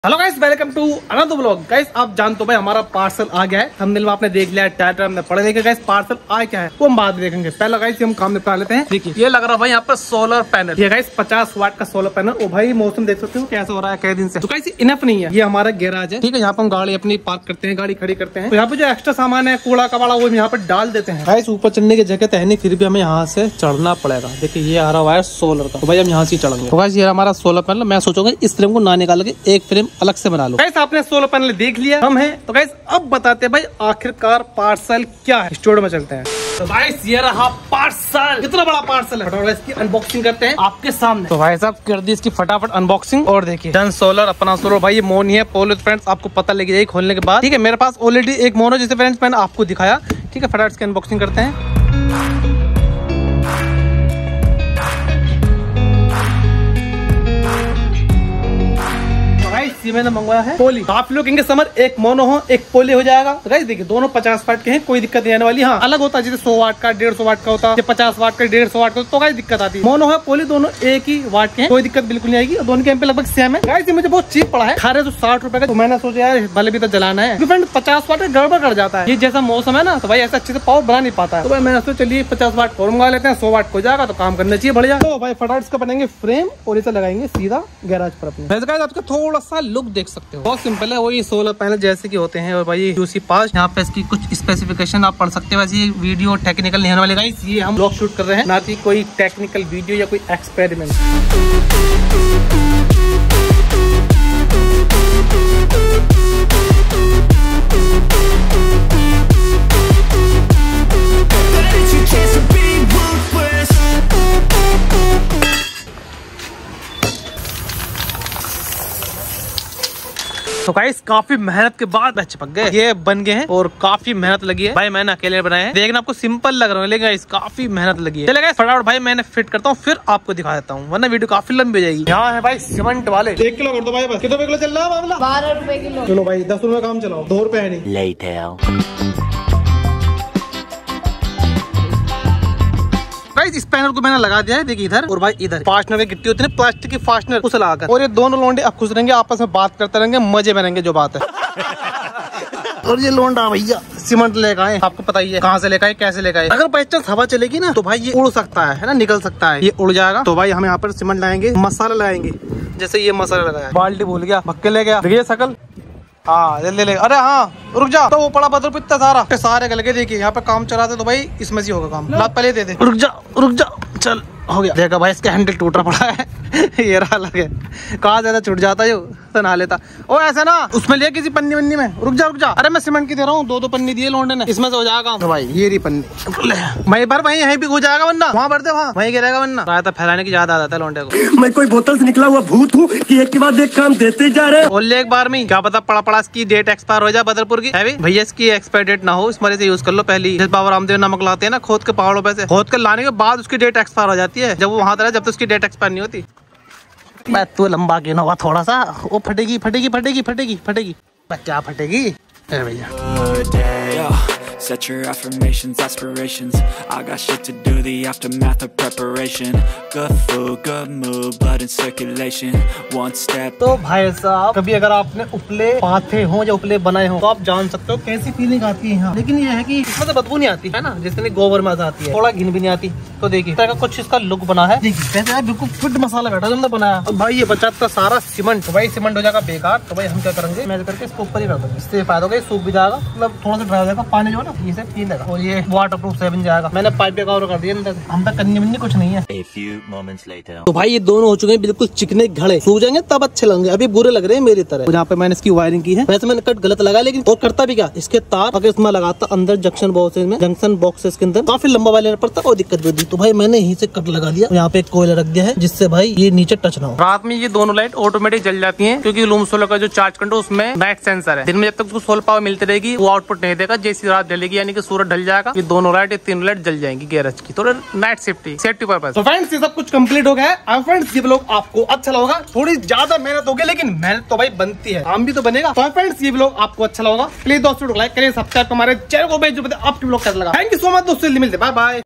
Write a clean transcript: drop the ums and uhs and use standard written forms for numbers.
Hello guys, welcome to another vlog. Guys आप जानते हो भाई हमारा पार्सल आ गया है। थंबनेल में आपने देख लिया है, टाइटल हमने पढ़ लिया। गाइस पार्सल आया क्या है वो हम बाद में देखेंगे। पहला गाइस हम काम निपटा लेते हैं। देखिए ये लग रहा है भाई यहाँ पर सोलर पैनल। ये गाइस 50 वाट का सोलर पैनल। ओ भाई मौसम देख सकते हो कैसा हो रहा है कई दिन से। तो गाइस इनफ नहीं है। ये हमारा गैराज है, ठीक है। यहाँ पर हम गाड़ी अपनी पार्क करते हैं, गाड़ी खड़ी करते हैं। तो यहाँ पे जो एक्स्ट्रा सामान है, कूड़ा कबाड़ा, वो यहाँ पर डाल देते हैं। गाइस ऊपर चढ़ने की जगह तो है नहीं, फिर भी हमें यहाँ से चढ़ना पड़ेगा। देखिए ये आ रहा हुआ है सोलर का, तो भाई हम यहाँ से चढ़ेंगे। तो गाइस ये हमारा सोलर पैनल। मैं सोचूंगा इस फ्रेम को ना निकाल के एक फ्रेम अलग से बना लो। आपने सोलर पैनल देख लिया, हम हैं। तो गाइस अब बताते हैं भाई आखिरकार पार्सल क्या है। स्टूडियो में चलते हैं। तो गाइस ये रहा पार्सल। कितना बड़ा पार्सल है, फटाफट इसकी अनबॉक्सिंग करते हैं आपके सामने। तो भाई साहब कर दी इसकी फटाफट अनबॉक्सिंग। और देखिए डन सोलर, अपना सोलर। भाई ये मोन ही है, पोलो फ्रेंड्स आपको पता लग जाएगी खोलने के बाद, ठीक है। मेरे पास ऑलरेडी एक मोन है जिसे फ्रेंड्स मैंने आपको दिखाया, ठीक है। फटाफट इसकी अनबॉक्सिंग करते हैं। ये मैंने मंगवाया है पोली। तो आप लोग कहेंगे समर एक मोनो हो एक पोली हो जाएगा। तो गाइस देखिए दोनों 50 वाट के हैं, कोई दिक्कत नहीं आने वाली। हाँ अलग होता है, जैसे 100 वाट का 150 वाट का होता है, 50 वाट का 150 वाट का, तो गाइस दिक्कत आती है। मोनो है पोली दोनों एक ही वाट के हैं, कोई दिक्कत बिल्कुल नहीं आएगी। दोनों के एमपी लगभग सेम है। गाइस ये मुझे बहुत चीप पड़ा है, 1860 रुपए का। तो मैंने सोचा यार भले भी तो जलाना है, फ्रेंड 50 वाट गड़बड़ कर जाता है। ये जैसा मौसम है ना, तो भाई ऐसा अच्छे से पावर बना नहीं पाता है। तो भाई मैंने सोचा चलिए 50 वाट और मंगा लेते हैं, 100 वाट हो जाएगा तो काम करना चाहिए बढ़िया। तो भाई फटाफट इसका बनाएंगे फ्रेम और इसे लगाएंगे सीधा गैराज पर अपने। गाइस आपका थोड़ा सा लुक देख सकते हो, बहुत सिंपल है। वही सोलर पैनल जैसे कि होते हैं। और भाई यूसी पास यहाँ पे इसकी कुछ स्पेसिफिकेशन आप पढ़ सकते हो। वैसे ये वीडियो टेक्निकल नहीं होने वाले गाइस, ये हम ब्लॉग शूट कर रहे हैं, ना कि कोई टेक्निकल वीडियो या कोई एक्सपेरिमेंट। तो गाइस काफी मेहनत के बाद चिपक गए, ये बन गए हैं और काफी मेहनत लगी है। भाई मैंने अकेले बनाए हैं, देखना आपको सिंपल लग रहा है लेकिन गाइस काफी मेहनत लगी है। चले गाइस फटाफट भाई मैंने फिट करता हूँ, फिर आपको दिखा देता हूँ, वरना वीडियो काफी लंबी हो जाएगी। यहाँ है भाई सीमेंट वाले 1 किलो कर दो भाई, बस कितने किलो चल रहा है मामला? 12 रुपए किलो। चलो भाई 10 रुपए काम चलाओ, 2 रुपए है नहीं। गाइस इस पैनल को मैंने लगा दिया है, देखिए इधर और भाई इधर। फास्टनर की गिट्टी होती है प्लास्टिक की, फास्टनर उसे लगाकर। और ये दोनों लोंडे अब खुश रहेंगे, आपस में बात करते रहेंगे, मजे में रहेंगे, जो बात है। और ये लोंडा भैया सीमेंट लेकर आए, आपको पता ही है कहाँ से लेकर आए, कैसे लेकर आए। अगर बाई चांस हवा चलेगी ना तो भाई ये उड़ सकता है ना, निकल सकता है, ये उड़ जाएगा। तो भाई हम यहाँ पर सीमेंट लाएंगे, मसाला लगाएंगे। जैसे ये मसाला लगाया, बाल्टी भूल गया, भक्के ले गया, देखिए शकल। हाँ ले अरे हाँ रुक जा, तो वो पड़ा बदल इतना सारे गल के। देखिए यहाँ पे काम चलाते तो भाई इसमें से होगा काम। लाभ पहले दे दे, रुक जा चल हो गया। देखा भाई इसके हैंडल टूटा पड़ा है। ये रहा अलग है, कहाँ ज्यादा छूट जाता है तो ना लेता। ओ ऐसा ना उसमें लिया किसी पन्नी वन्नी में, रुक जा। अरे मैं सीमेंट की दे रहा हूँ, 2 पन्नी दिए लोंडे ने, इसमें से हो जाएगा। तो भाई ये रही पन्नी, मैं भर भाई यहीं भी हो जाएगा, वरना वहाँ भर दे, वहाँ वहीं गिरेगा, वरना रायता फैलाने की ज्यादा आदत है लोंडे को। मैं कोई बोतल से निकला हुआ भूत हूँ कि एक के बाद एक काम देते जा रहे हैं। बोल एक बार में क्या पता पड़ा इसकी डेट एक्सपायर हो जाए बदरपुर की। भैया इसकी एक्सपायर डेट ना हो, इस मरीज से यूज कर लो पहली। बाबा रामदेव नमक लाते हैं ना खोद के पहाड़ों पे से, खोद के लाने के बाद उसकी डेट एक्सपायर हो जाती है। जब वो वहाँ जब तक उसकी डेट एक्सपायर नहीं होती। मैं तो लंबा क्यों ना हुआ थोड़ा सा, वो फटेगी। क्या फटेगी भैया। Set your affirmations, aspirations. I got shit to do, the aftermath of preparation. Good food, good mood, blood in circulation. One step. तो भाई साहब कभी अगर आपने उपले पाथे हो या उपले बनाए हो तो आप जान सकते हो कैसी फीलिंग आती है यहाँ। लेकिन ये है कि इसमें तो बदबू नहीं आती है ना, जितनी गोबर में आती है, थोड़ा घिन भी नहीं आती। तो देखिए तरह का कुछ इसका लुक बना है, देखिए कैसे बिल्कुल फिट मसाला बैठा हमने बनाया। और भाई ये बचाता सारा सीमेंट, तो भाई सीमेंट हो जाएगा बेकार। तो भाई हम क्या करेंगे, मैच करके इसको ऊपर ही रख देंगे, इससे फायदा होगा, सूख भी जाएगा, मतलब थोड़ा सा ड्राई हो जाएगा, पानी जो है ना इसे पी लेगा। और ये वाटर प्रूफ से बन जाएगा। मैंने पाइप पे कवर कर दिया, हम तक करनी वन्नी कुछ नहीं है। A few moments later. तो भाई ये दोनों हो चुके हैं बिल्कुल चिकने घड़े, सूख जाएंगे तब अच्छे लगेंगे, अभी बुरे लग रहे हैं मेरी तरह। यहाँ पे मैंने इसकी वायरिंग की है, वैसे मैंने कट गलत लगा, लेकिन और करता भी क्या, इसके तार अगर इसमें लगाता अंदर जंक्शन बॉक्सेस के अंदर काफी लंबा वाले पड़ता और दिक्कत भी होती। तो भाई मैंने यहीं से कट लगा दिया, यहाँ पे एक कोयला रख दिया है जिससे भाई ये नीचे टच ना हो। रात में ये दोनों लाइट ऑटोमेटिक जल जाती है, क्योंकि लूम सोलर का जो चार्ज कंट्रोल उसमें नाइट सेंसर है। दिन में जब तक उसको सोलर पावर मिलती रहेगी वो आउटपुट नहीं देगा, जैसी रात जलेगी यानी कि सूरज ढल जाएगा, ये दोनों लाइट 3 लाइट जल जाएंगी गैरेज की, थोड़ा नाइट सेफ्टी पर्पस। तो फ्रेंड्स ये सब कुछ कंप्लीट हो गया है। अब फ्रेंड्स ये व्लॉग आपको अच्छा लगा, थोड़ी ज्यादा मेहनत होगी लेकिन मेहनत तो भाई बनती है, काम भी तो बनेगा। तो फ्रेंड्स ये व्लॉग आपको अच्छा लगा, प्लीज दोस्तों लाइक करें, सब्सक्राइब हमारे चैनल को भेज, आपके व्लॉग कैसा लगा। थैंक यू सो मच दोस्तों, मिलते बाय बाय।